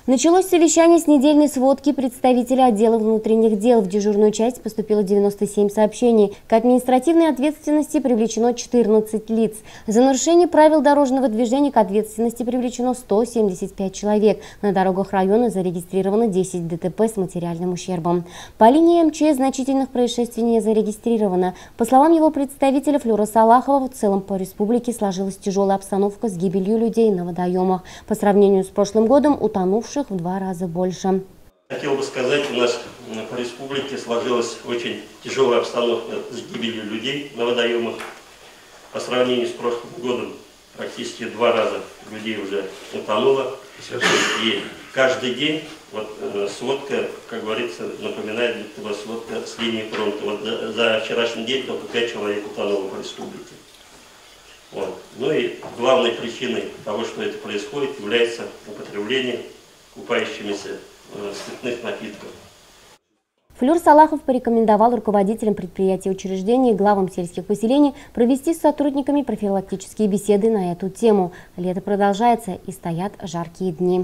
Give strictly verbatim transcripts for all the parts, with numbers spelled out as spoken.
Началось совещание с недельной сводки представителей отдела внутренних дел. В дежурную часть поступило девяносто семь сообщений. К административной ответственности привлечено четырнадцать лиц. За нарушение правил дорожного движения к ответственности привлечено сто семьдесят пять человек. На дорогах района зарегистрировано десять ДТП с материальным ущербом. По линии МЧС значительных происшествий не зарегистрировано. По словам его представителя Флюра Салахова, в целом по республике сложилась тяжелая обстановка с гибелью людей на водоемах. По сравнению с прошлым годом утонувших в два раза больше. Хотел бы сказать, у нас по республике сложилась очень тяжелая обстановка с гибелью людей на водоемах. По сравнению с прошлым годом практически в два раза людей уже утонуло. И каждый день вот, сводка, как говорится, напоминает сводка с линии фронта. Вот за, за вчерашний день только пять человек утонуло по республике. Вот. Ну и главной причиной того, что это происходит, является употребление купающимися э, спиртных напитков. Флюр Салахов порекомендовал руководителям предприятий и учреждений, главам сельских поселений провести с сотрудниками профилактические беседы на эту тему. Лето продолжается и стоят жаркие дни.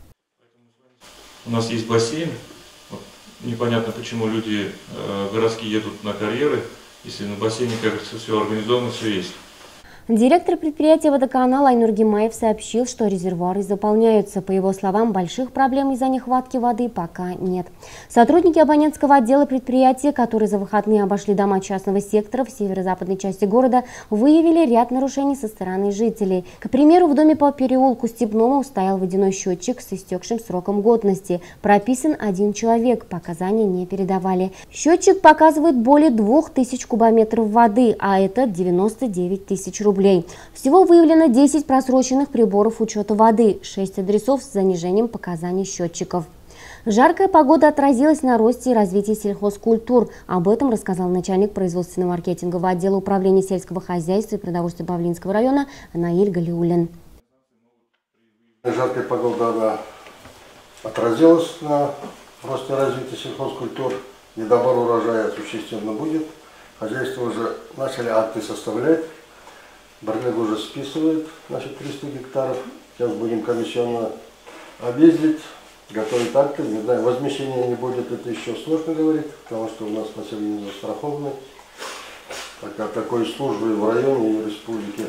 У нас есть бассейн. Вот, непонятно, почему люди э, городские едут на карьеры, если на бассейне, кажется, все организовано, все есть. Директор предприятия «Водоканал» Айнур Гимаев сообщил, что резервуары заполняются. По его словам, больших проблем из-за нехватки воды пока нет. Сотрудники абонентского отдела предприятия, которые за выходные обошли дома частного сектора в северо-западной части города, выявили ряд нарушений со стороны жителей. К примеру, в доме по переулку Степному стоял водяной счетчик с истекшим сроком годности. Прописан один человек, показания не передавали. Счетчик показывает более двух тысяч кубометров воды, а это девяносто девять тысяч рублей. Всего выявлено десять просроченных приборов учета воды, шесть адресов с занижением показаний счетчиков. Жаркая погода отразилась на росте и развитии сельхозкультур. Об этом рассказал начальник производственно-маркетингового отдела управления сельского хозяйства и продовольствия Павлинского района Наиль Галиуллин. Жаркая погода она отразилась на росте и развитии сельхозкультур. Недобор урожая существенно будет. Хозяйство уже начали акты составлять. Барлег уже списывает, значит, триста гектаров. Сейчас будем комиссионно объездить, готовить акты. Не знаю, возмещения не будет, это еще сложно говорить, потому что у нас население застраховано. Пока такой службы в районе и в республике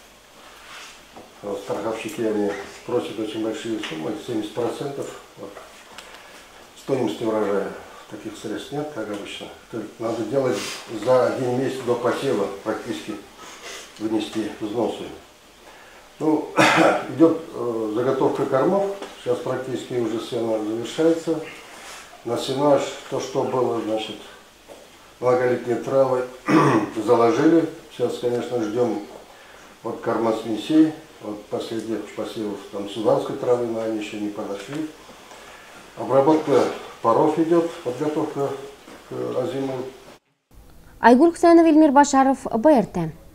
страховщики они просят очень большие суммы, семьдесят процентов от стоимости урожая. Таких средств нет, как обычно. Это надо делать за один месяц до посева практически. Вынести взносы. Ну, идет э, заготовка кормов, сейчас практически уже сено завершается. На сенаж то, что было, значит, многолетние травы заложили. Сейчас, конечно, ждем вот кормосмесей, вот последних посевов там суданской травы, но они еще не подошли. Обработка паров идет, подготовка к озиму. Айгуль Хусайнов, Эльмир Башаров, БРТ.